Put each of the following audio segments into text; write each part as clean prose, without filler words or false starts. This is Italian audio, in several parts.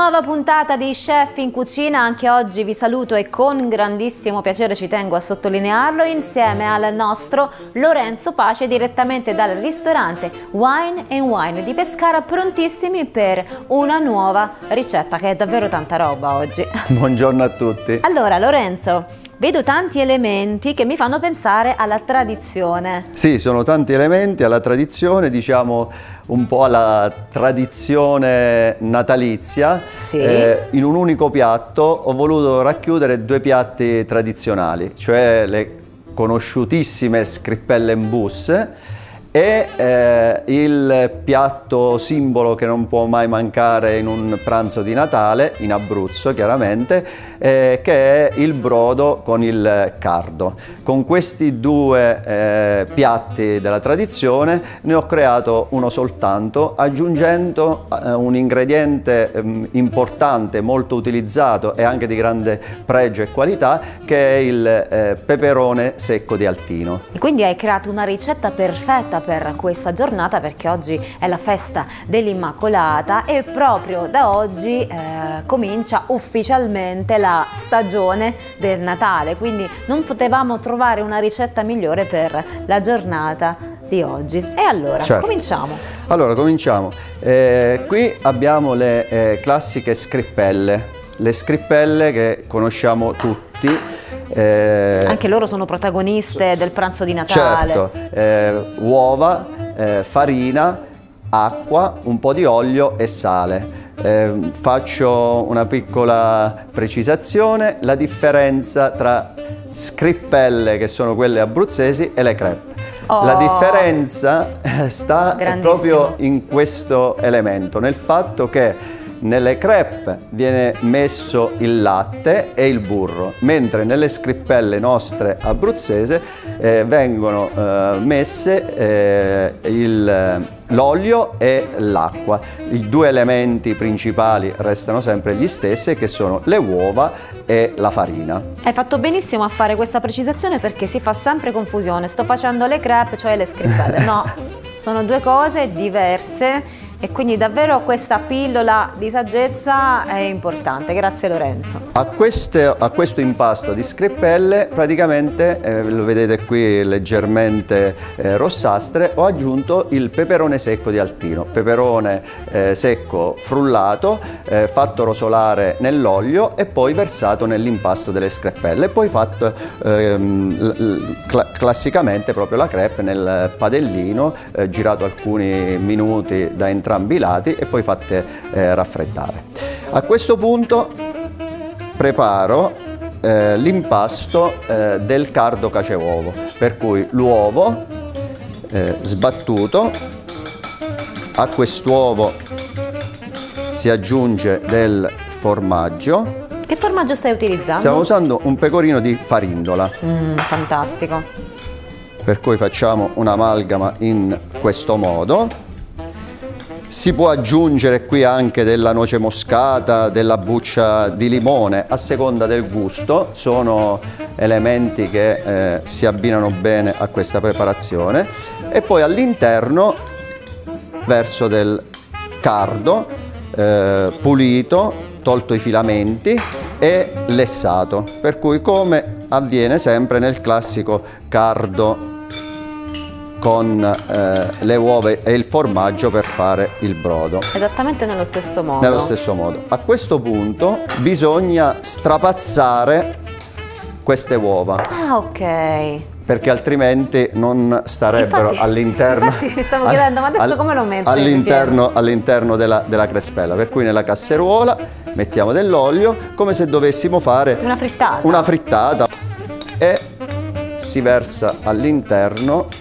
Nuova puntata di Chef in Cucina, anche oggi vi saluto e con grandissimo piacere ci tengo a sottolinearlo insieme al nostro Lorenzo Pace direttamente dal ristorante Wine & Wine di Pescara, prontissimi per una nuova ricetta che è davvero tanta roba oggi. Buongiorno a tutti. Allora Lorenzo, vedo tanti elementi che mi fanno pensare alla tradizione. Sì, sono tanti elementi alla tradizione, diciamo un po' alla tradizione natalizia. Sì. In un unico piatto ho voluto racchiudere due piatti tradizionali, cioè le conosciutissime scrippelle in bus e il piatto simbolo che non può mai mancare in un pranzo di Natale, in Abruzzo chiaramente, che è il brodo con il cardo. Con questi due piatti della tradizione ne ho creato uno soltanto, aggiungendo un ingrediente importante, molto utilizzato e anche di grande pregio e qualità, che è il peperone secco di Altino. E quindi hai creato una ricetta perfetta per questa giornata, perché oggi è la festa dell'Immacolata e proprio da oggi comincia ufficialmente la stagione del Natale, quindi non potevamo trovare una ricetta migliore per la giornata di oggi. E allora, certo, cominciamo. Allora, cominciamo. Qui abbiamo le classiche scrippelle, le scrippelle che conosciamo tutti. Anche loro sono protagoniste del pranzo di Natale. Certo, uova, farina, acqua, un po' di olio e sale. Faccio una piccola precisazione: la differenza tra scrippelle, che sono quelle abruzzesi, e le crêpe. La differenza sta proprio in questo elemento, nel fatto che nelle crêpe viene messo il latte e il burro, mentre nelle scrippelle nostre abruzzese vengono messe l'olio e l'acqua. I due elementi principali restano sempre gli stessi, che sono le uova e la farina. Hai fatto benissimo a fare questa precisazione, perché si fa sempre confusione. Sto facendo le crêpe, cioè le scrippelle. No, sono due cose diverse. E quindi davvero questa pillola di saggezza è importante. Grazie Lorenzo. A questo impasto di scrippelle, praticamente, lo vedete qui leggermente rossastre, ho aggiunto il peperone secco di Altino. Peperone secco frullato, fatto rosolare nell'olio e poi versato nell'impasto delle scrippelle. Poi fatto classicamente proprio la crêpe nel padellino, girato alcuni minuti da entrambi i lati e poi fatte raffreddare. A questo punto preparo l'impasto del cardo cacio e uovo, per cui l'uovo sbattuto, a quest'uovo si aggiunge del formaggio. Che formaggio stai utilizzando? Stiamo usando un pecorino di Farindola. Fantastico. Per cui facciamo un'amalgama in questo modo. Si può aggiungere qui anche della noce moscata, della buccia di limone, a seconda del gusto. Sono elementi che si abbinano bene a questa preparazione. E poi all'interno verso del cardo pulito, tolto i filamenti e lessato, per cui come avviene sempre nel classico cardo con le uova e il formaggio per fare il brodo. Esattamente nello stesso modo. Nello stesso modo. A questo punto bisogna strapazzare queste uova. Ah, ok. Perché altrimenti non starebbero all'interno. Infatti mi stavo chiedendo, ma adesso come lo metto? All'interno della crespella. Per cui nella casseruola mettiamo dell'olio, come se dovessimo fare una frittata. Una frittata. E si versa all'interno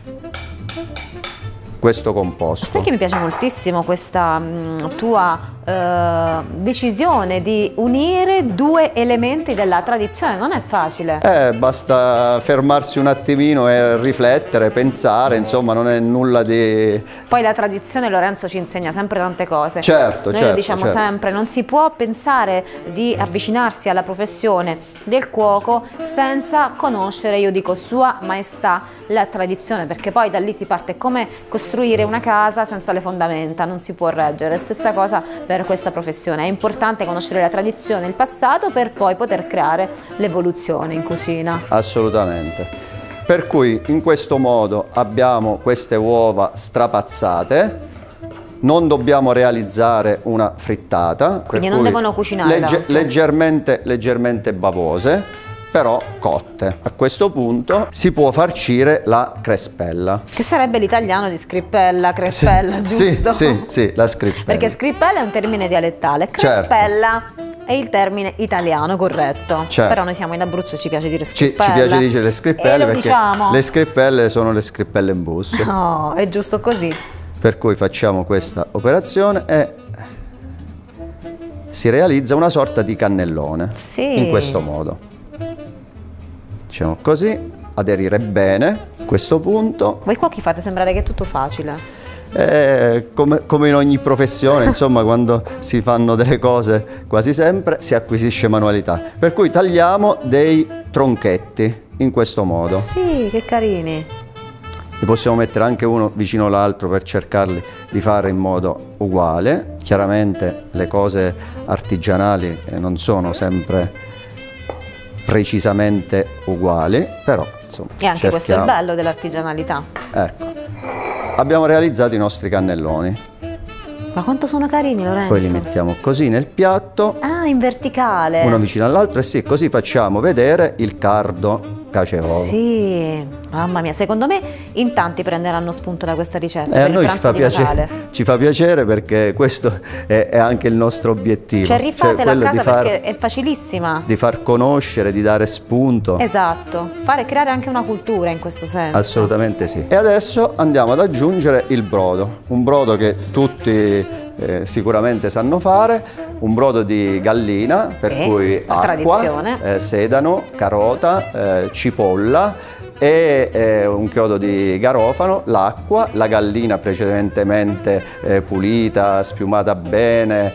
questo composto. Sai che mi piace moltissimo questa tua decisione di unire due elementi della tradizione. Non è facile. Basta fermarsi un attimino e riflettere, pensare, insomma non è nulla di... Poi la tradizione, Lorenzo ci insegna sempre tante cose. Certo, Noi lo diciamo sempre, non si può pensare di avvicinarsi alla professione del cuoco senza conoscere, io dico, Sua Maestà, la tradizione, perché poi da lì si parte. Come costruire una casa senza le fondamenta, non si può reggere. Stessa cosa per per questa professione. È importante conoscere la tradizione, il passato, per poi poter creare l'evoluzione in cucina. Assolutamente. Per cui in questo modo abbiamo queste uova strapazzate. Non dobbiamo realizzare una frittata, quindi non devono cucinare leggermente bavose, però cotte. A questo punto si può farcire la crespella. Che sarebbe l'italiano di scrippella, crespella, giusto? Sì, la scrippella. Perché scrippella è un termine dialettale, crespella è il termine italiano corretto. Certo. Però noi siamo in Abruzzo e ci piace dire scrippella. Ci piace dire le scrippelle perché diciamo. Le scrippelle sono le scrippelle in bus. No, è giusto così. Per cui facciamo questa operazione e si realizza una sorta di cannellone. Sì. In questo modo. Facciamo così, aderire bene a questo punto. Voi cuochi fate sembrare che è tutto facile. Come in ogni professione, insomma, quando si fanno delle cose quasi sempre si acquisisce manualità. Per cui tagliamo dei tronchetti in questo modo. Sì, che carini. Ne possiamo mettere anche uno vicino all'altro per cercarli di fare in modo uguale. Chiaramente le cose artigianali non sono sempre precisamente uguali, però insomma. E anche questo è il bello dell'artigianalità. Ecco, abbiamo realizzato i nostri cannelloni. Ma quanto sono carini, Lorenzo. Poi li mettiamo così nel piatto. Ah, in verticale. Uno vicino all'altro, e sì, così facciamo vedere il cardo cacio e uova. Sì, mamma mia, secondo me in tanti prenderanno spunto da questa ricetta per a noi il pranzo di Natale. Ci fa piacere perché questo è anche il nostro obiettivo. Cioè rifatela a casa perché è facilissima. Di far conoscere, di dare spunto. Esatto, creare anche una cultura in questo senso. Assolutamente sì. E adesso andiamo ad aggiungere il brodo, un brodo che tutti sicuramente sanno fare, un brodo di gallina, per cui acqua, sedano, carota, cipolla e un chiodo di garofano, l'acqua, la gallina precedentemente pulita, spiumata bene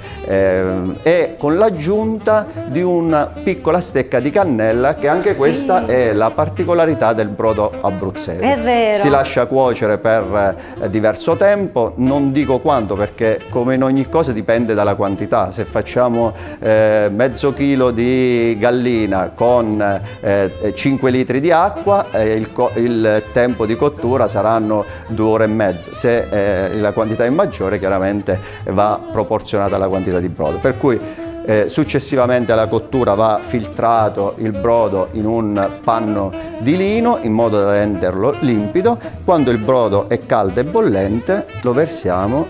e con l'aggiunta di una piccola stecca di cannella, che anche questa è la particolarità del brodo abruzzese. È vero. Si lascia cuocere per diverso tempo, non dico quanto perché come in ogni cosa dipende dalla quantità. Se facciamo mezzo chilo di gallina con 5 litri di acqua, il tempo di cottura saranno 2 ore e mezza. Se la quantità è maggiore, chiaramente va proporzionata alla quantità di brodo. Per cui successivamente alla cottura va filtrato il brodo in un panno di lino in modo da renderlo limpido. Quando il brodo è caldo e bollente lo versiamo,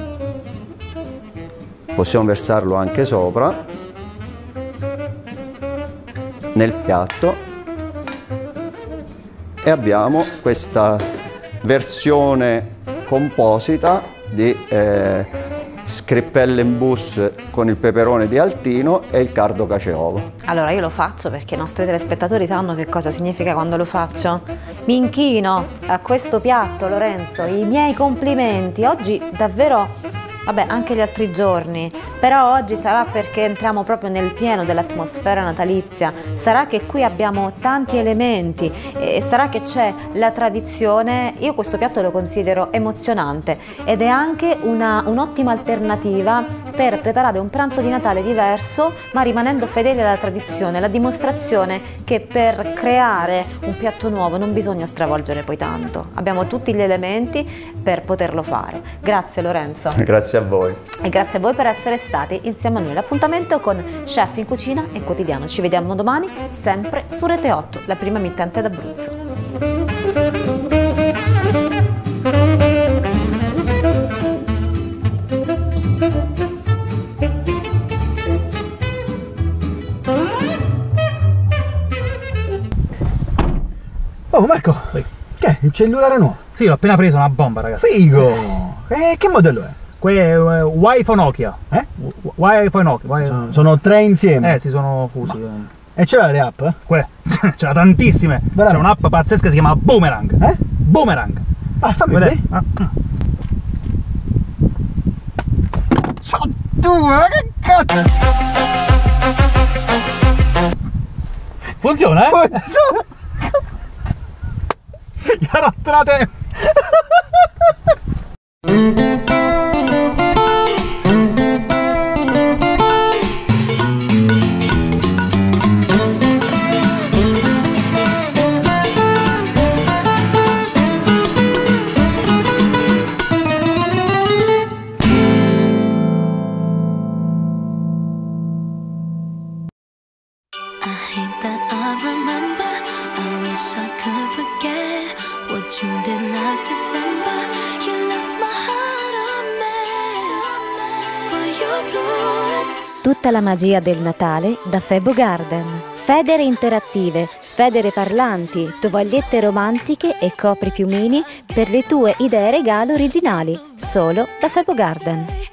possiamo versarlo anche sopra nel piatto e abbiamo questa versione composita di scrippelle in bus con il peperone di Altino e il cardo cacio e uova. Allora io lo faccio perché i nostri telespettatori sanno che cosa significa quando lo faccio. Mi inchino a questo piatto, Lorenzo, i miei complimenti. Oggi davvero, vabbè, anche gli altri giorni, però oggi sarà perché entriamo proprio nel pieno dell'atmosfera natalizia, sarà che qui abbiamo tanti elementi e sarà che c'è la tradizione. Io questo piatto lo considero emozionante ed è anche un'ottima alternativa per preparare un pranzo di Natale diverso, ma rimanendo fedeli alla tradizione, la dimostrazione che per creare un piatto nuovo non bisogna stravolgere poi tanto, abbiamo tutti gli elementi per poterlo fare. Grazie Lorenzo. Grazie a voi. E grazie a voi per essere stati insieme a noi. L'appuntamento con Chef in Cucina e Quotidiano. Ci vediamo domani, sempre su Rete 8, la prima emittente d'Abruzzo. Oh Marco, che è? Il cellulare nuovo? Sì, l'ho appena preso, una bomba ragazzi. Figo! Che modello è? Wi-Fi Nokia. Wi-Fi Nokia. Sono 3 insieme? Si sono fusi. E ce l'ha le app? C'era tantissime. Veramente? C'è un'app pazzesca che si chiama Boomerang. Boomerang. Ah, fammi vedere. Che cazzo! Funziona, Funziona! Gli ha rotto la te. mentioned it last December. You left my heart a mess, but you blew it. Tutta la magia del Natale da Febo Garden. Federe interattive, federe parlanti, tovagliette romantiche e copripiumini per le tue idee regalo originali, solo da Febo Garden.